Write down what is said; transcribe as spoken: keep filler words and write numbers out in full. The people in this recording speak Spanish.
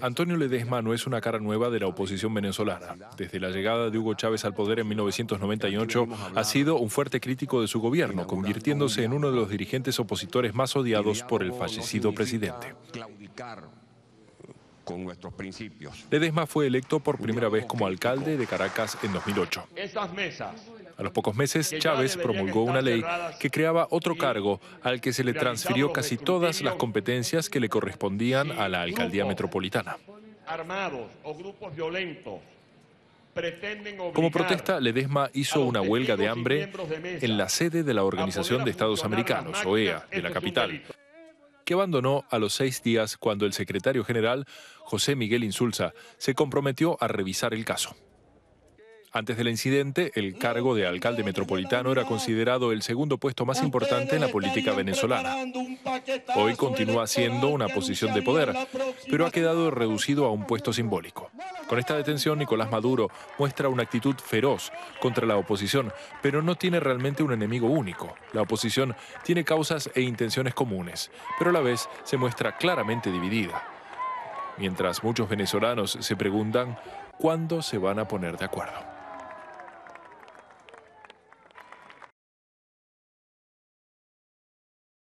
Antonio Ledesma no es una cara nueva de la oposición venezolana. Desde la llegada de Hugo Chávez al poder en mil novecientos noventa y ocho, ha sido un fuerte crítico de su gobierno, convirtiéndose en uno de los dirigentes opositores más odiados por el fallecido presidente. Con nuestros principios. Ledesma fue electo por primera vez como alcalde de Caracas en dos mil ocho. Esas mesas. A los pocos meses, Chávez promulgó una ley que creaba otro cargo al que se le transfirió casi todas las competencias que le correspondían a la alcaldía metropolitana. Armados o grupos violentos pretenden obligar. Como protesta, Ledesma hizo una huelga de hambre en la sede de la Organización de Estados Americanos, O E A, de la capital, que abandonó a los seis días cuando el secretario general, José Miguel Insulza, se comprometió a revisar el caso. Antes del incidente, el cargo de alcalde metropolitano era considerado el segundo puesto más importante en la política venezolana. Hoy continúa siendo una posición de poder, pero ha quedado reducido a un puesto simbólico. Con esta detención, Nicolás Maduro muestra una actitud feroz contra la oposición, pero no tiene realmente un enemigo único. La oposición tiene causas e intenciones comunes, pero a la vez se muestra claramente dividida. Mientras muchos venezolanos se preguntan cuándo se van a poner de acuerdo.